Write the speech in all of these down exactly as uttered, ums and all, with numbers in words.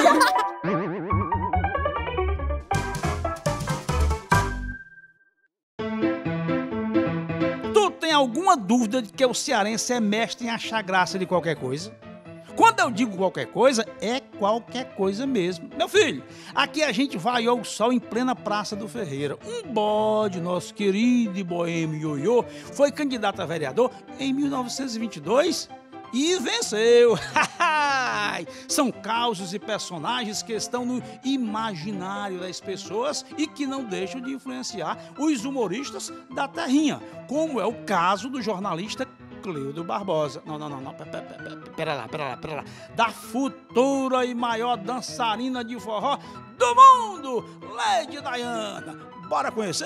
Tu tem alguma dúvida de que o cearense é mestre em achar graça de qualquer coisa? Quando eu digo qualquer coisa, é qualquer coisa mesmo. Meu filho, aqui a gente vaiou o sol em plena Praça do Ferreira. Um bode, nosso querido e boêmio ioiô, foi candidato a vereador em mil novecentos e vinte e dois e venceu. São causos e personagens que estão no imaginário das pessoas e que não deixam de influenciar os humoristas da terrinha, como é o caso do jornalista Cleudo Barbosa. Não, não, não, não, pera, pera, pera lá, pera lá, pera lá. Da futura e maior dançarina de forró do mundo, Lady Diana. Bora conhecer?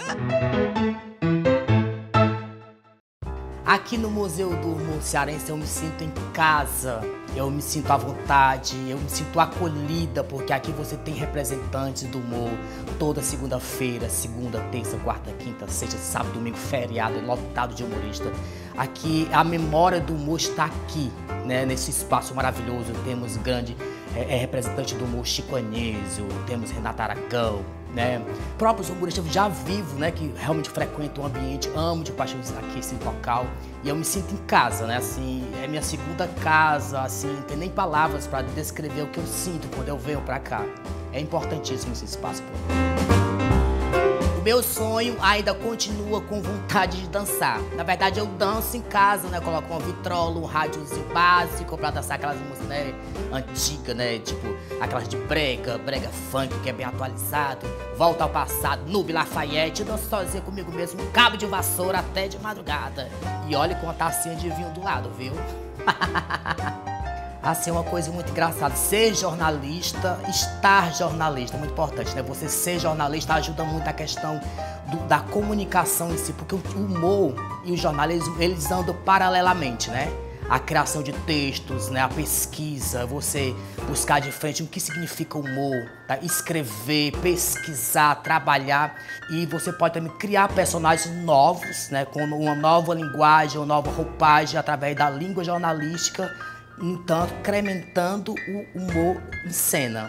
Aqui no Museu do Humor Cearense eu me sinto em casa, eu me sinto à vontade, eu me sinto acolhida, porque aqui você tem representantes do humor toda segunda-feira, segunda, terça, quarta, quinta, sexta, sábado, domingo, feriado, lotado de humorista. Aqui a memória do humor está aqui, né, nesse espaço maravilhoso. Temos grande é, é, representante do humor Chico Anísio, temos Renato Aragão, né? Próprios humoristas já vivo, né, que realmente frequentam o ambiente, amo de paixão aqui esse local e eu me sinto em casa, né? Assim, é minha segunda casa, assim, não tem nem palavras para descrever o que eu sinto quando eu venho para cá. É importantíssimo esse espaço. Pô. Meu sonho ainda continua com vontade de dançar. Na verdade, eu danço em casa, né? Coloco uma vitrola, um rádiozinho básico pra dançar aquelas músicas, né, antigas, né? Tipo, aquelas de brega, brega funk, que é bem atualizado. Volta ao passado, Nube Lafayette, eu danço sozinha comigo mesmo, um cabo de vassoura até de madrugada. E olha com uma tacinha de vinho do lado, viu? Assim, é uma coisa muito engraçada. Ser jornalista, estar jornalista, é muito importante, né? Você ser jornalista ajuda muito a questão do, da comunicação em si, porque o humor e o jornalismo, eles andam paralelamente, né? A criação de textos, né? A pesquisa, você buscar de frente o que significa humor, tá? Escrever, pesquisar, trabalhar, e você pode também criar personagens novos, né? Com uma nova linguagem, uma nova roupagem através da língua jornalística, entanto, incrementando o humor em cena.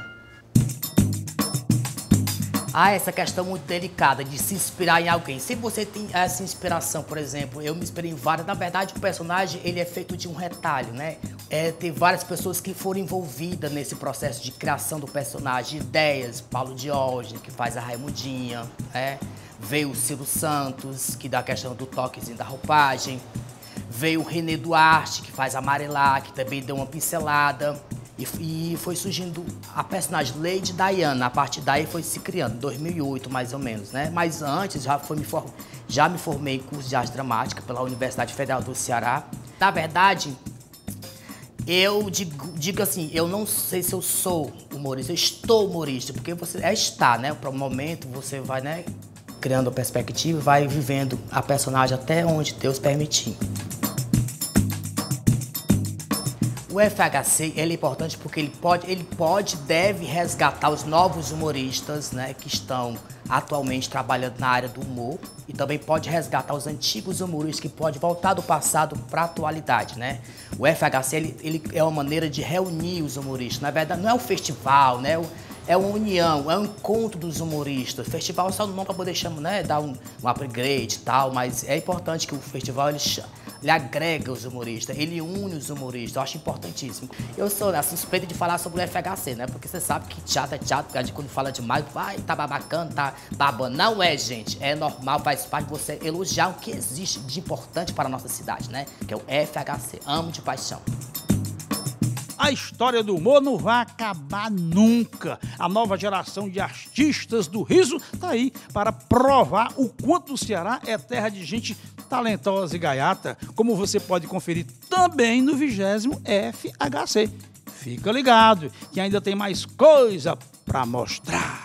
Ah, essa questão muito delicada de se inspirar em alguém. Se você tem essa inspiração, por exemplo, eu me inspirei em várias. Na verdade, o personagem, ele é feito de um retalho, né? É, tem várias pessoas que foram envolvidas nesse processo de criação do personagem. Ideias, Paulo Diógenes, que faz a Raimundinha, né? Veio o Silvio Santos, que dá a questão do toquezinho da roupagem. Veio o René Duarte, que faz Amarelar, que também deu uma pincelada. E, e foi surgindo a personagem Lady Diana. A partir daí foi se criando, em dois mil e oito mais ou menos, né? Mas antes já, foi me for, já me formei em curso de arte dramática pela Universidade Federal do Ceará. Na verdade, eu digo, digo assim, eu não sei se eu sou humorista, eu estou humorista, porque você é estar, né? Para o momento você vai, né, criando a perspectiva e vai vivendo a personagem até onde Deus permitir. O F H C, ele é importante porque ele pode, ele pode, deve resgatar os novos humoristas, né, que estão atualmente trabalhando na área do humor, e também pode resgatar os antigos humoristas que pode voltar do passado para a atualidade, né? O F H C, ele, ele é uma maneira de reunir os humoristas. Na verdade, não é um festival, né? É uma união, é um encontro dos humoristas. O festival é só não para poder chamar, né, dar um, um upgrade e tal, mas é importante que o festival ele, ele agrega os humoristas, ele une os humoristas, eu acho importantíssimo. Eu sou, né, suspeita de falar sobre o F H C, né, porque você sabe que teatro é teatro, porque a gente quando fala demais, vai, tá babacando, tá babando. Não é, gente, é normal, faz parte de você elogiar o que existe de importante para a nossa cidade, né, que é o F H C, amo de paixão. A história do humor não vai acabar nunca. A nova geração de artistas do riso tá aí para provar o quanto o Ceará é terra de gente talentosa e gaiata, como você pode conferir também no vigésimo F H C. Fica ligado, que ainda tem mais coisa para mostrar.